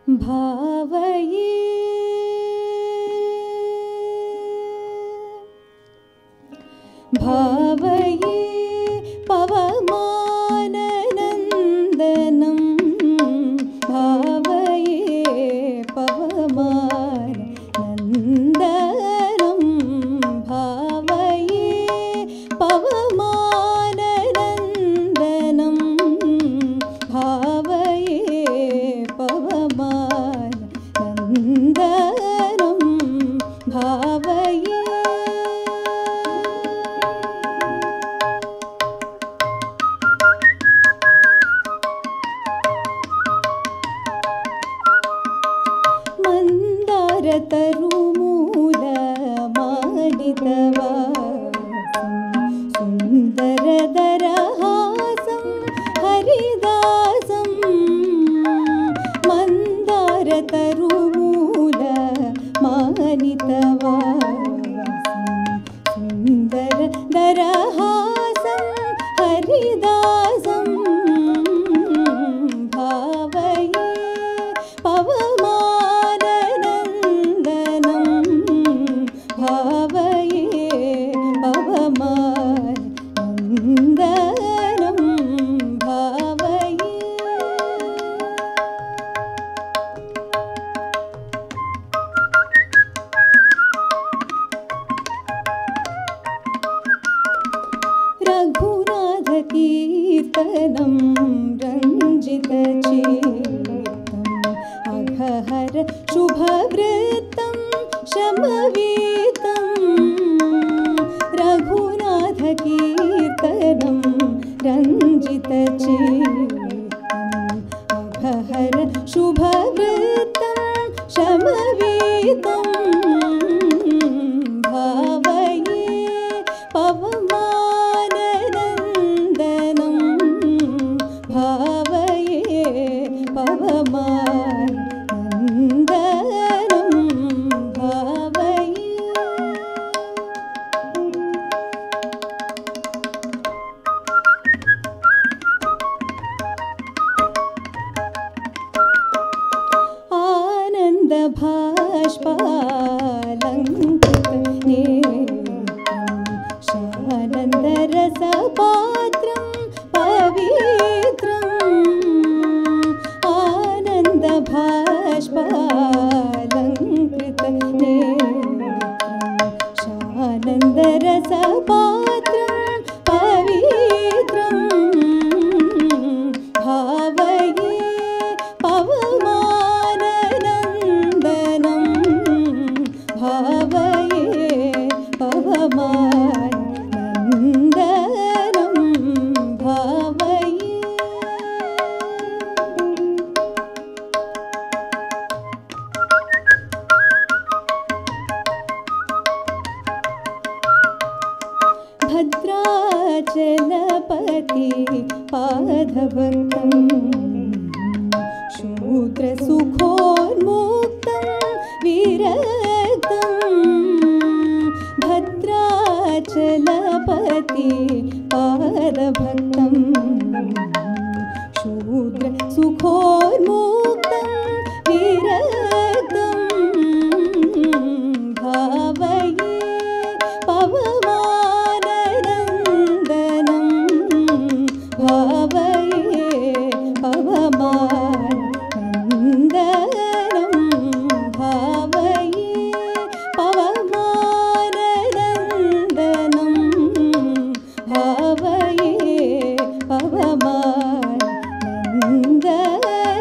भावये भावये पवमाननन्दनं भावये पवमाननन्दनं भावये पवमाननन्दनं भावये पवमाननन्दनं भावये मंदारतरुमूलमाडितवासं सुन्दरदरहासं हरिदासं मंदारतरुमूलमाडितवासं सुन्दरदरहासं हरिदासं भावये पवमाननन्दनं भावये पवमाननन्दनं भावये रघुनाथकीर्तनं रञ्जितचेतं अघहर शुभवृत्तं शमवीतं रघुनाथकीर्तनं रञ्जितचेतं अघहर शुभवृत्तं शमवीतं भावये पवमाननन्दनं भावये पवमाननन्दनं भावये आनन्दभाष्पालङ्कृतनेत्रं शानन्दरसपात्रं पवित्रम् आनन्दभाष्पालङ्कृतनेत्रं शानन्दरसपात्रं पवित्रम् भावये पवमाननन्दनं भावये पवमाननन्दनं भावये भद्राचलपति पादभक्तं शूद्रसुखोन्मुक्तं विरक्तं भद्राचलपति पादभक्तं शूद्रसुखोन्मुक्तं विरक्तं भावये पवमाननन्दनं भावये पवमाननन्दनं भावये पवमाननन्दनं भावये पवमाननन्दनं